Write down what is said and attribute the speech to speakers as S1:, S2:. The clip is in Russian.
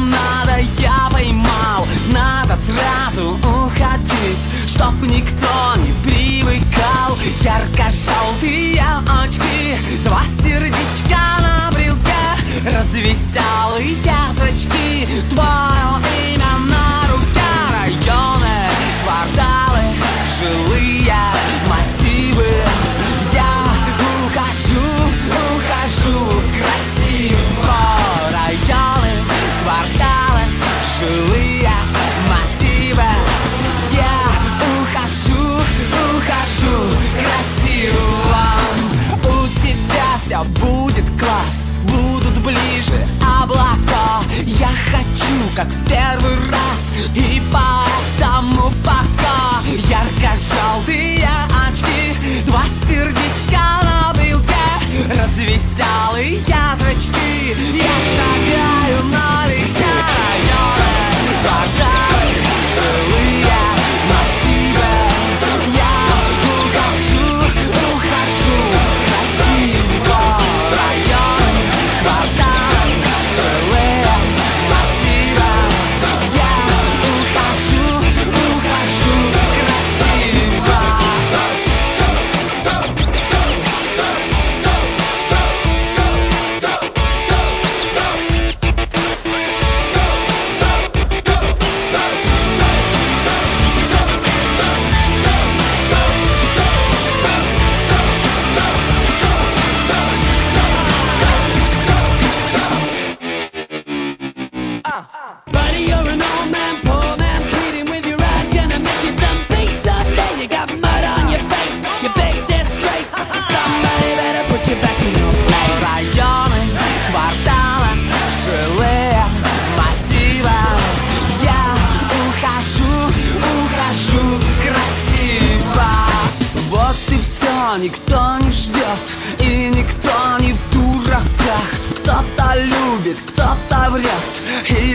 S1: надо, я поймал. Надо сразу уходить, чтоб никто не привыкал. Ярко-желтые очки, два сердечка на брелке, развеселые зрачки, твое имя на руке. Районы, кварталы, жилые массивы. Я ухожу красиво. Районы, кварталы, жилые массивы. Я ухожу красиво. У тебя все будет класс, будут ближе облака. Я хочу, как в первый раз, и поэтому пока. Ярко-желтые очки, два сердечка на брелке, развеселые зрачки. Я шагаю налегке. Районы, кварталы, жилые массивы. Я ухожу красиво. Районы, кварталы, жилые массивы. Я ухожу красиво. Buddy, you're an old man, poor man, pleading with your eyes, gonna make you some face someday. You got mud on your face, you big disgrace. Somebody better put you back in your place. Районы, кварталы, жилые массивы. Я ухожу красиво. Вот и все, никто не ждет, и никто не в дураках. Кто-то любит, кто-то врет, и